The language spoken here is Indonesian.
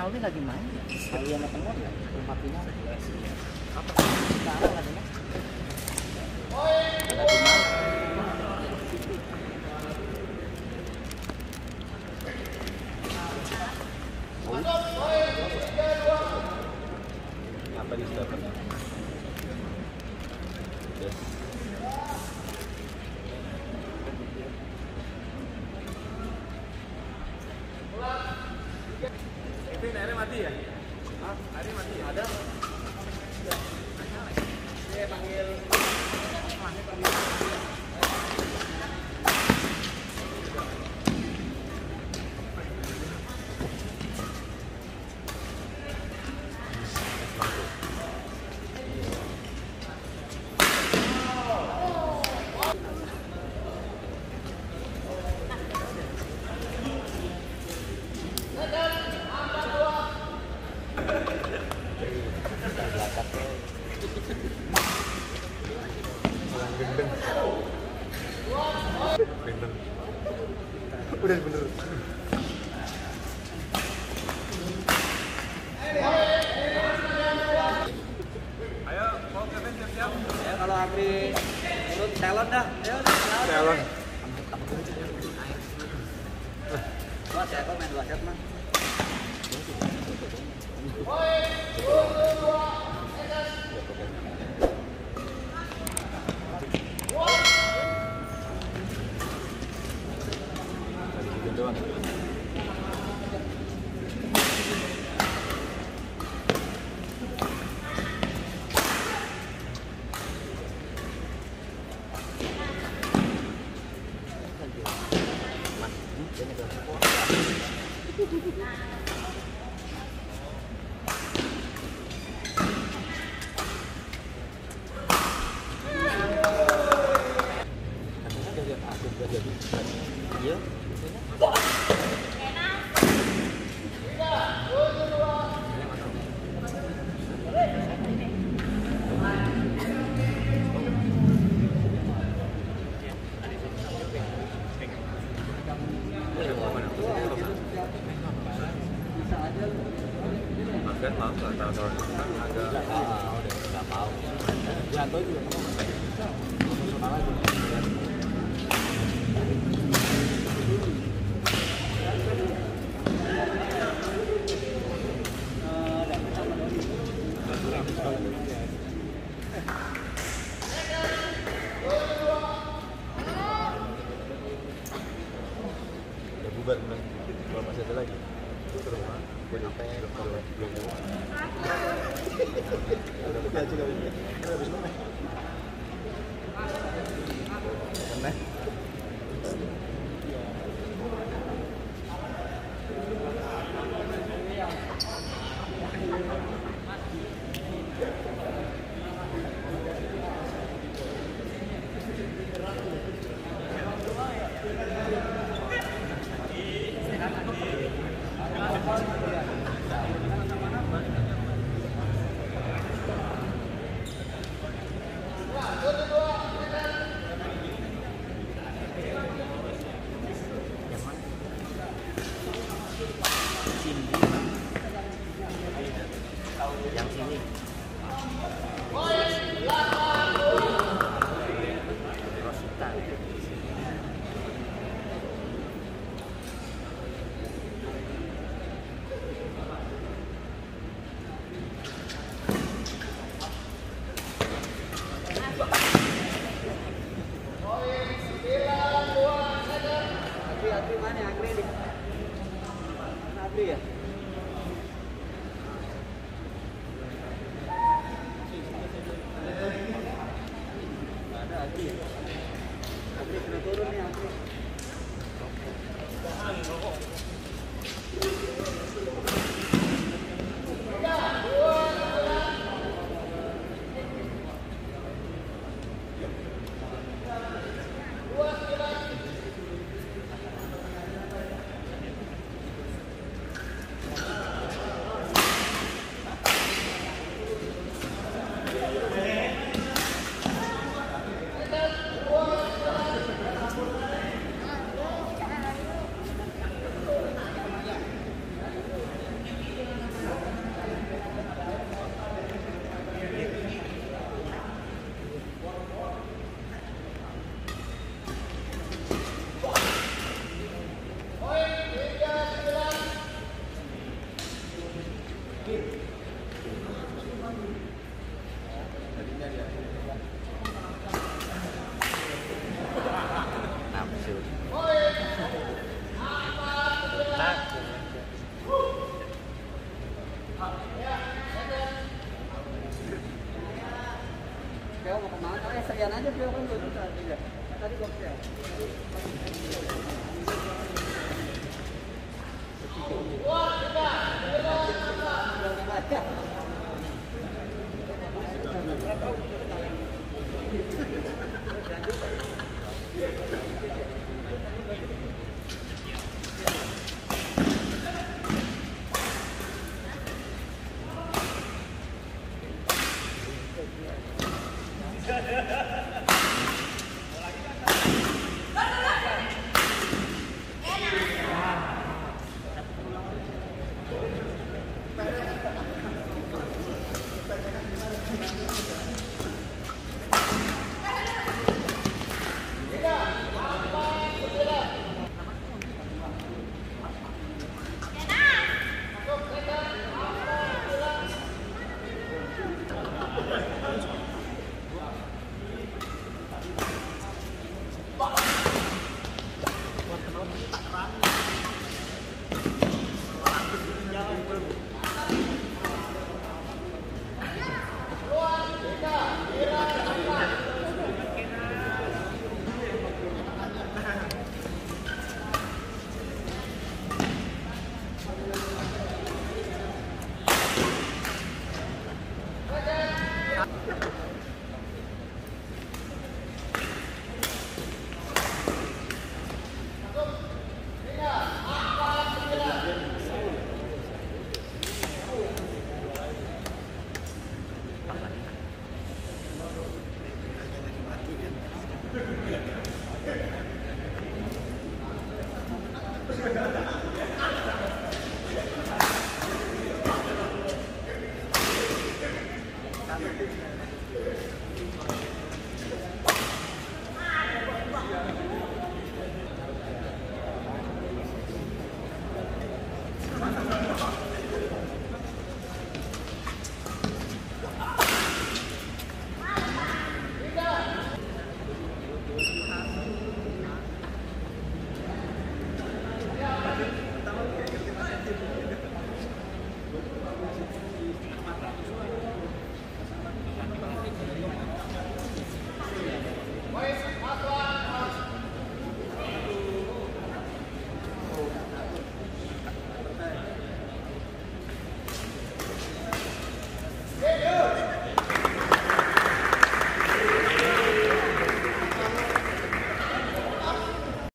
Alwi lagi main. Alwi sama teman ya, rumah final. Apa? Sekarang katanya. Ada final. Apa di dapat? Yes. Itu airnya mati ya? Hah? Airnya mati ya? Ada? Dia panggil. Udah bener. Ayo, mau Kevin siap-siap. Ya kalau Agri turun talon dah. Ya Talon. Dua set kok main dua set mah. Doang. Iya. Makan mau nggak tahu agak Udah nggak mau. Janto juga mau. Profesional aja. udah bubar bener. Kalau masih ada lagi ke rumah gue DP belum udah pergi aja kali ini habis mana aneh Yang sini. Rosita. Agri mana Agri nih? Agri ya? Ada Agri ya? Agri sudah turun nih Agri. Peo mau kemana? Sekalian aja Peo kan gue bisa. Tadi gue Peo.